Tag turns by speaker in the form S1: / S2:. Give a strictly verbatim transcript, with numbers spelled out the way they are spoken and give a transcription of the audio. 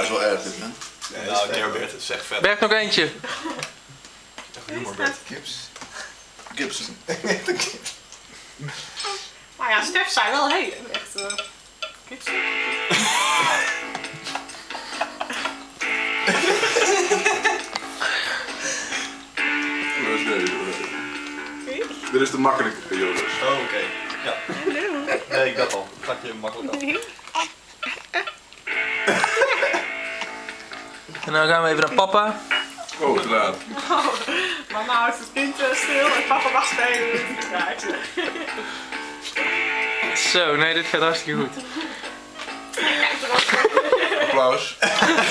S1: dat is wel erg dit, hè?
S2: Nee, nou, nee, Bert, het is echt vet.
S3: Bert, nog eentje.
S2: Echt humor, Bert.
S4: Gips.
S1: Gibson.
S5: Maar ja, Stef zei wel, hé, hey, echt... Uh, kids.
S1: Dit is de makkelijke periode.
S2: Oh, oké. Okay. Ja. Nee, ik dacht al. Gaat je makkelijk af.
S3: En dan gaan we even naar papa.
S1: Oh, te laat.
S5: Oh, mama houdt het kind uh, stil en papa mag spelen. Ja, ik zeg.
S3: Zo, nee, dit gaat hartstikke goed.
S1: Applaus.